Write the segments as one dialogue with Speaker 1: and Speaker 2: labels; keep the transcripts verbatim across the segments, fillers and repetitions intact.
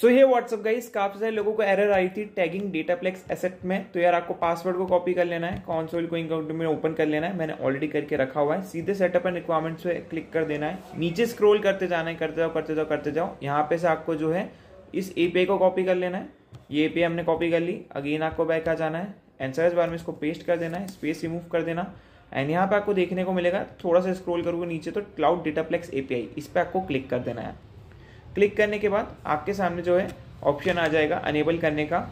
Speaker 1: सो ये WhatsApp guys, काफी सारे लोगों को एरर आई थी टैगिंग डेटाप्लेक्स एसेट में। तो यार आपको पासवर्ड को कॉपी कर लेना है, कंसोल को इनकाउंट में ओपन कर लेना है, मैंने ऑलरेडी करके रखा हुआ है। सीधे सेटअप एंड रिक्वायरमेंट्स पे क्लिक कर देना है, नीचे स्क्रॉल करते जाना है, करते जाओ करते जाओ करते जाओ। यहाँ पे से आपको जो है इस एपीआई को कॉपी कर लेना है। ये एपीआई हमने कॉपी कर ली। अगेन आपको बैक आ जाना है एंड सर्च बार में इसको पेस्ट कर देना है, स्पेस रिमूव कर देना। एंड यहाँ पे आपको देखने को मिलेगा, थोड़ा सा स्क्रॉल करोगे नीचे तो क्लाउड डेटाप्लेक्स एपीआई, इस पर आपको क्लिक कर देना है। क्लिक करने के बाद आपके सामने जो है ऑप्शन आ जाएगा अनेबल करने का।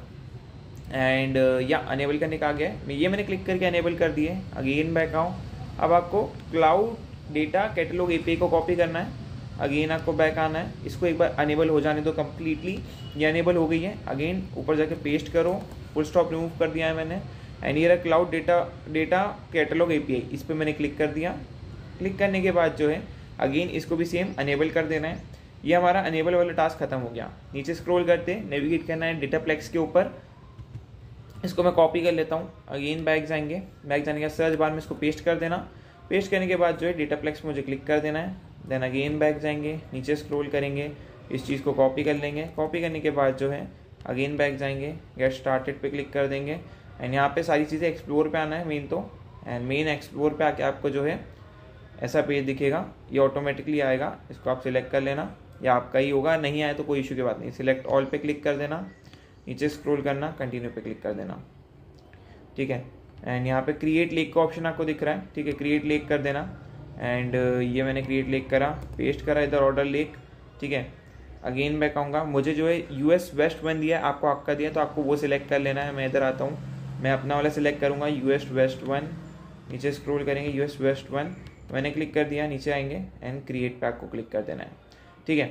Speaker 1: एंड या अनेबल करने का आ गया है, ये मैंने क्लिक करके अनेबल कर दिए। अगेन बैक आऊँ, अब आपको क्लाउड डेटा कैटलॉग एपीआई को कॉपी करना है। अगेन आपको बैक आना है, इसको एक बार अनेबल हो जाने दो कम्प्लीटली। ये अनेबल हो गई है। अगेन ऊपर जाके पेस्ट करो, फुल स्टॉप रिमूव कर दिया है मैंने। एंड ये रहा cloud data data catalog API, इस पर मैंने क्लिक कर दिया। क्लिक करने के बाद जो है अगेन इसको भी सेम अनेबल कर देना है। ये हमारा अनेबल वाला टास्क खत्म हो गया। नीचे स्क्रॉल करते नेविगेट करना है डेटाप्लेक्स के ऊपर, इसको मैं कॉपी कर लेता हूँ। अगेन बैक जाएंगे, बैक जाने के सर्च बार में इसको पेस्ट कर देना। पेस्ट करने के बाद जो है डेटाप्लेक्स मुझे क्लिक कर देना है। देन अगेन बैक जाएंगे, नीचे स्क्रॉल करेंगे, इस चीज़ को कॉपी कर लेंगे। कॉपी करने के बाद जो है अगेन बैक जाएंगे, गेट स्टार्टेड पे क्लिक कर देंगे। एंड यहाँ पे सारी चीज़ें एक्सप्लोर पे आना है मेन तो। एंड मेन एक्सप्लोर पे आके आपको जो है ऐसा पेज दिखेगा, ये ऑटोमेटिकली आएगा, इसको आप सिलेक्ट कर लेना, या आपका ही होगा, नहीं आए तो कोई इशू की बात नहीं। सिलेक्ट ऑल पे क्लिक कर देना, नीचे स्क्रॉल करना, कंटिन्यू पे क्लिक कर देना, ठीक है। एंड यहाँ पे क्रिएट लेक का ऑप्शन आपको दिख रहा है, ठीक है, क्रिएट लेक कर देना। एंड ये मैंने क्रिएट लेक करा, पेस्ट करा इधर ऑर्डर लेक, ठीक है। अगेन बैक आऊँगा, मुझे जो है यूएस वेस्ट वन दिया है, आपको आपका दिया तो आपको वो सिलेक्ट कर लेना है। मैं इधर आता हूँ, मैं अपना वाला सिलेक्ट करूँगा यूएस वेस्ट वन। नीचे स्क्रॉल करेंगे, यूएस वेस्ट वन मैंने क्लिक कर दिया, नीचे आएंगे एंड क्रिएट पे आपको क्लिक कर देना है, ठीक है।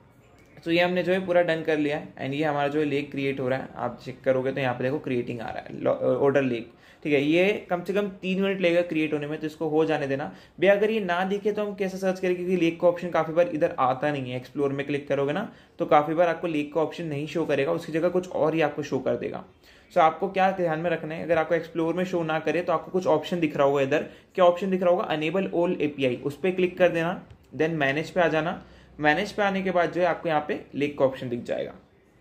Speaker 1: तो ये हमने जो है पूरा डन कर लिया है। एंड ये हमारा जो है लेक क्रिएट हो रहा है, आप चेक करोगे तो यहाँ पे देखो क्रिएटिंग आ रहा है ऑर्डर लेक, ठीक है। ये कम से कम तीन मिनट लगेगा क्रिएट होने में, तो इसको हो जाने देना भैया। अगर ये ना दिखे तो हम कैसे सर्च करेंगे, क्योंकि लेक का ऑप्शन काफी बार इधर आता नहीं है। एक्सप्लोर में क्लिक करोगे ना तो काफी बार आपको लेक का ऑप्शन नहीं शो करेगा, उसकी जगह कुछ और ही आपको शो कर देगा। सो so, आपको क्या ध्यान में रखना है, अगर आपको एक्सप्लोर में शो ना करे तो आपको कुछ ऑप्शन दिख रहा होगा इधर। क्या ऑप्शन दिख रहा होगा, अनेबल ऑल एपीआई, उस पर क्लिक कर देना। देन मैनेज पे आ जाना, मैनेज पे आने के बाद जो है आपको यहाँ पे लेक का ऑप्शन दिख जाएगा।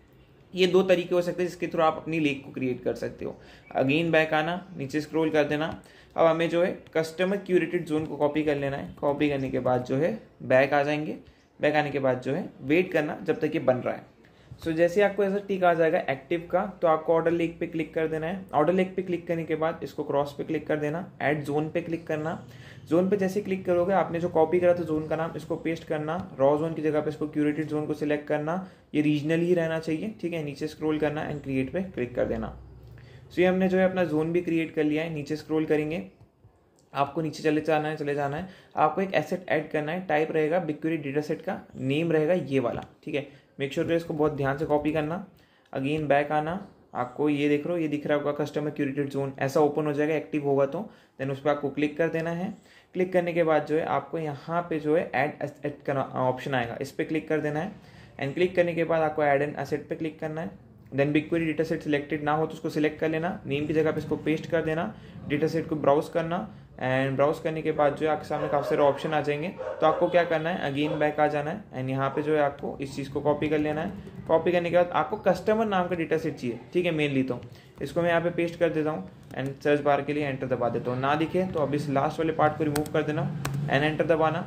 Speaker 1: ये दो तरीके हो सकते हैं जिसके थ्रू आप अपनी लेक को क्रिएट कर सकते हो। अगेन बैक आना, नीचे स्क्रॉल कर देना। अब हमें जो है कस्टमर क्यूरेटेड जोन को कॉपी कर लेना है। कॉपी करने के बाद जो है बैक आ जाएंगे, बैक आने के बाद जो है वेट करना जब तक ये बन रहा है। सो so, जैसे आपको ऐसा टिक आ जाएगा एक्टिव का, तो आपको ऑर्डर लेक पे क्लिक कर देना है। ऑर्डर लेक पे क्लिक करने के बाद इसको क्रॉस पे क्लिक कर देना, ऐड जोन पे क्लिक करना। जोन पे जैसे क्लिक करोगे, आपने जो कॉपी करा था जोन का नाम, इसको पेस्ट करना। रॉ जोन की जगह पे इसको क्यूरेटेड जोन को सिलेक्ट करना, ये रीजनल ही रहना चाहिए, ठीक है। नीचे स्क्रॉल करना एंड क्रिएट पे क्लिक कर देना। सो so, ये हमने जो है अपना जोन भी क्रिएट कर लिया है। नीचे स्क्रॉल करेंगे, आपको नीचे चले जाना है, चले जाना है। आपको एक एसेट ऐड करना है, टाइप रहेगा बिगक्वेरी डेटा सेट का, नेम रहेगा ये वाला, ठीक है। मेक श्योर sure इसको बहुत ध्यान से कॉपी करना। अगेन बैक आना, आपको ये देख रहे हो, ये दिख रहा होगा कस्टमर क्यूरेटेड जोन, ऐसा ओपन हो जाएगा एक्टिव होगा तो। देन उस पर आपको क्लिक कर देना है। क्लिक करने के बाद जो है आपको यहाँ पे जो है ऐड एसेट का ऑप्शन आएगा, इस पर क्लिक कर देना है। एंड क्लिक करने के बाद आपको ऐड एन एसेट पे क्लिक करना है। Then BigQuery data set selected ना हो तो उसको सिलेक्ट कर लेना, नेम की जगह पे इसको पेस्ट कर देना, डेटा सेट को ब्राउज करना। एंड ब्राउज करने के बाद जो है आपके सामने काफ़ी सारे ऑप्शन आ जाएंगे, तो आपको क्या करना है, अगेन बैक आ जाना है। एंड यहाँ पे जो है आपको इस चीज़ को कॉपी कर लेना है। कॉपी करने के बाद आपको कस्टमर नाम का डेटा सेट चाहिए, ठीक है, मेनली तो इसको मैं यहाँ पे पेस्ट कर देता हूँ। एंड सर्च बार के लिए एंटर दबा देता हूँ, ना दिखे तो अब इस लास्ट वाले पार्ट को रिमूव कर देना एंड एंटर दबाना।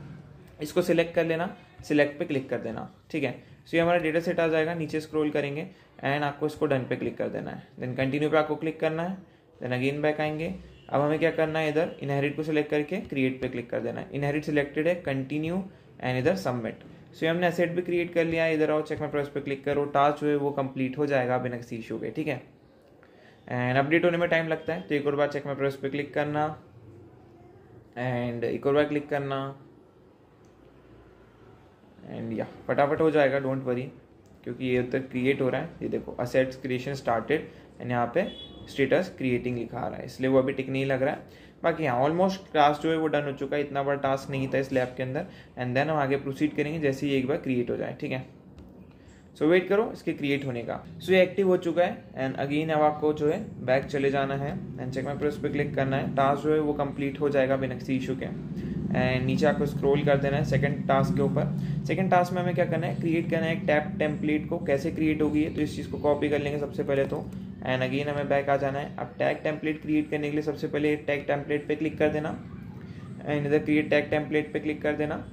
Speaker 1: इसको सिलेक्ट कर लेना, सिलेक्ट पे क्लिक कर देना, ठीक है। सो ये हमारा डेटा सेट आ जाएगा। नीचे स्क्रॉल करेंगे एंड आपको इसको डन पे क्लिक कर देना है। देन कंटिन्यू पे आपको क्लिक करना है। देन अगेन बैक आएंगे। अब हमें क्या करना है, इधर इनहेरिट को सिलेक्ट करके क्रिएट पे क्लिक कर देना है। इनहेरिट सिलेक्टेड है, कंटिन्यू एंड इधर सबमिट। सो हमने एसेट भी क्रिएट कर लिया है। इधर आओ, चेक माय प्रोग्रेस पे क्लिक करो, टास्क जो है वो कंप्लीट हो जाएगा बिना किसी इशू के, ठीक है। एंड अपडेट होने में टाइम लगता है, तो एक और बार चेक माय प्रोग्रेस पे क्लिक करना एंड एक और बार क्लिक करना एंड या फटाफट हो जाएगा, डोंट वरी, क्योंकि ये तक क्रिएट हो रहा है। ये देखो असेट्स क्रिएशन स्टार्टेड एंड यहाँ पे स्टेटस क्रिएटिंग लिखा आ रहा है, इसलिए वो अभी टिक नहीं लग रहा है। बाकी हाँ ऑलमोस्ट टास्क जो है वो डन हो चुका है, इतना बड़ा टास्क नहीं था इस लैब के अंदर। एंड देन हम आगे प्रोसीड करेंगे जैसे ही एक बार क्रिएट हो जाए, ठीक है। सो वेट करो इसके क्रिएट होने का। सो ये एक्टिव हो चुका है एंड अगेन अब आपको जो है बैक चले जाना है एंड चेक माय प्रोग्रेस पे क्लिक करना है। टास्क जो है वो कंप्लीट हो जाएगा बिना किसी इशू के। एंड नीचे आपको स्क्रॉल कर देना है सेकंड टास्क के ऊपर। सेकंड टास्क में हमें क्या करना है, क्रिएट करना है एक टैग टेम्पलेट को। कैसे क्रिएट होगी तो इस चीज़ को कॉपी कर लेंगे सबसे पहले तो, एंड अगेन हमें बैक आ जाना है। अब टैग टेम्पलेट क्रिएट करने के लिए सबसे पहले टैग टेम्पलेट पे क्लिक कर देना, एंड इधर क्रिएट टैग टेम्पलेट पे क्लिक कर देना।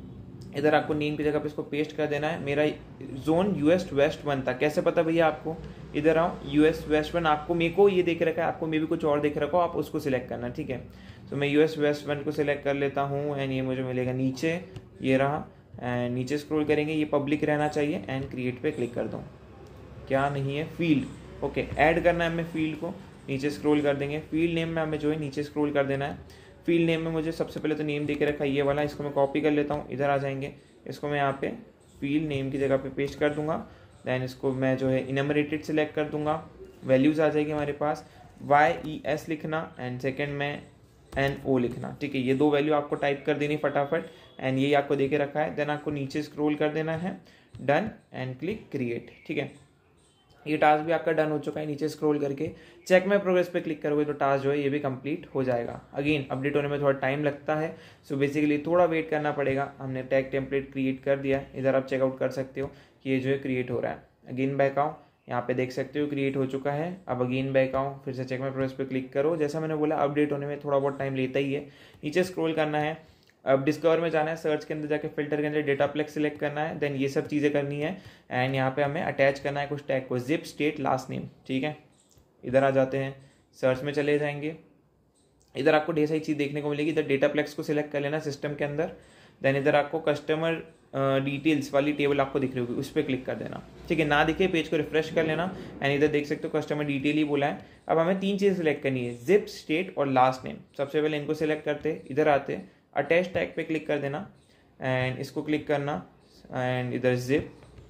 Speaker 1: इधर आपको नेम की जगह पे इसको पेस्ट कर देना है। मेरा जोन यूएस वेस्ट वन था, कैसे पता भैया आपको, इधर आओ यूएस वेस्ट वन, आपको मेरे को ये देख रखा है, आपको मे भी कुछ और देख रखा हो, आप उसको सिलेक्ट करना, ठीक है। तो मैं यूएस वेस्ट वन को सिलेक्ट कर लेता हूँ, एंड ये मुझे मिलेगा नीचे, ये रहा। एंड नीचे स्क्रॉल करेंगे, ये पब्लिक रहना चाहिए, एंड क्रिएट पे क्लिक कर दो। क्या नहीं है, फील्ड, ओके, ऐड करना है हमें फील्ड को। नीचे स्क्रॉल कर देंगे, फील्ड नेम में हमें जो है नीचे स्क्रॉल कर देना है। फील्ड नेम में मुझे सबसे पहले तो नेम दे के रखा है ये वाला, इसको मैं कॉपी कर लेता हूँ, इधर आ जाएंगे, इसको मैं यहाँ पे फील्ड नेम की जगह पे पेस्ट कर दूंगा। देन इसको मैं जो है इनमरेटेड सेलेक्ट कर दूंगा, वैल्यूज़ आ जाएगी हमारे पास, वाई ई एस लिखना, एंड सेकेंड में एन ओ लिखना, ठीक है। ये दो वैल्यू आपको टाइप कर देनी फटाफट, एंड यही आपको दे के रखा है। देन आपको नीचे स्क्रॉल कर देना है, डन, एंड क्लिक क्रिएट, ठीक है। ये टास्क भी आपका डन हो चुका है। नीचे स्क्रॉल करके चेक माय प्रोग्रेस पे क्लिक करोगे तो टास्क जो है ये भी कंप्लीट हो जाएगा। अगेन अपडेट होने में थोड़ा टाइम लगता है, सो बेसिकली थोड़ा वेट करना पड़ेगा। हमने टैग टेम्पलेट क्रिएट कर दिया है, इधर आप चेकआउट कर सकते हो कि ये जो है क्रिएट हो रहा है। अगेन बैक आओ, यहाँ पे देख सकते हो क्रिएट हो चुका है। अब अगेन बैक आओ, फिर से चेक माय प्रोग्रेस पे क्लिक करो। जैसा मैंने बोला अपडेट होने में थोड़ा बहुत टाइम लेता ही है। नीचे स्क्रॉल करना है, अब डिस्कवर में जाना है, सर्च के अंदर जाके फिल्टर के अंदर डेटाप्लेक्स सिलेक्ट करना है, देन ये सब चीज़ें करनी है। एंड यहाँ पे हमें अटैच करना है कुछ टैग को, जिप स्टेट लास्ट नेम, ठीक है। इधर आ जाते हैं, सर्च में चले जाएंगे, इधर आपको ढेर सारी चीज़ देखने को मिलेगी। इधर डेटाप्लेक्स को सिलेक्ट कर लेना सिस्टम के अंदर, देन इधर आपको कस्टमर डिटेल्स वाली टेबल आपको दिख रही होगी, उस पर क्लिक कर देना, ठीक है। ना दिखे पेज को रिफ्रेश कर लेना, एंड इधर देख सकते हो कस्टमर डिटेल ही बोला है। अब हमें तीन चीज़ें सिलेक्ट करनी है, जिप स्टेट और लास्ट नेम। सबसे पहले इनको सिलेक्ट करते, इधर आते, अटैच टैग पे क्लिक कर देना, एंड इसको क्लिक करना, एंड इधर जिप,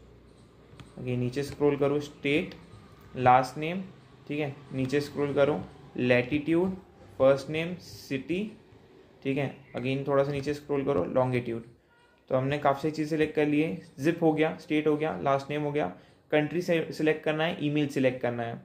Speaker 1: अगेन नीचे स्क्रॉल करो, स्टेट लास्ट नेम, ठीक है। नीचे स्क्रॉल करो, लैटिट्यूड, फर्स्ट नेम, सिटी, ठीक है। अगेन थोड़ा सा नीचे स्क्रॉल करो, लॉन्गिट्यूड। तो हमने काफ़ी सारी चीज़ सिलेक्ट कर ली है, जिप हो गया, स्टेट हो गया, लास्ट नेम हो गया। कंट्री से सिलेक्ट करना है, ईमेल सिलेक्ट करना है,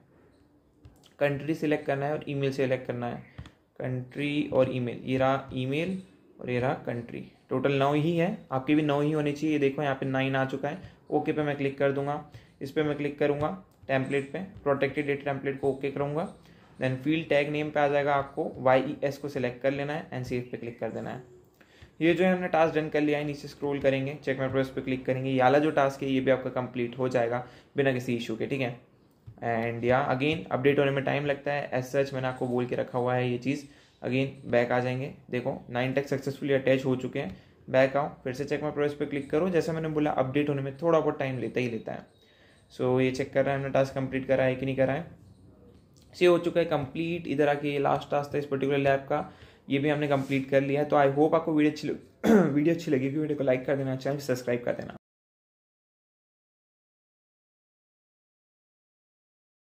Speaker 1: कंट्री सिलेक्ट करना है और ईमेल सिलेक्ट करना है। कंट्री और ईमेल, ये रहा ईमेल और ये रहा कंट्री। टोटल नौ ही है, आपकी भी नौ ही होनी चाहिए। देखो यहाँ पे नाइन आ चुका है। ओके पे मैं क्लिक कर दूंगा, इस पर मैं क्लिक करूंगा टेम्पलेट पे, प्रोटेक्टेड डेटा टेम्पलेट को ओके करूंगा। देन फील्ड टैग नेम पे आ जाएगा, आपको वाई ई एस को सिलेक्ट कर लेना है, एंड सेव पे क्लिक कर देना है। ये जो है हमने टास्क डन कर लिया है। नीचे स्क्रॉल करेंगे, चेक माय प्रोग्रेस पे क्लिक करेंगे, ये वाला जो टास्क है ये भी आपका कंप्लीट हो जाएगा बिना किसी इशू के, ठीक है। एंड या अगेन अपडेट होने में टाइम लगता है, एज सच मैंने आपको बोल के रखा हुआ है ये चीज़। अगेन बैक आ जाएंगे, देखो नाइन टैग सक्सेसफुली अटैच हो चुके हैं। बैक आओ, फिर से चेक माय प्रोग्रेस पे क्लिक करो। जैसा मैंने बोला अपडेट होने में थोड़ा बहुत टाइम लेता ही लेता है। सो so, ये चेक कर रहा है हमने टास्क कंप्लीट करा है कि नहीं करा है। से हो चुका है कंप्लीट। इधर आके ये लास्ट टास्क था इस पर्टिकुलर लैब का, ये भी हमने कंप्लीट कर लिया है। तो आई होप आपको वीडियो अच्छी वीडियो अच्छी लगी, वीडियो को लाइक कर देना, चैनल सब्सक्राइब कर देना।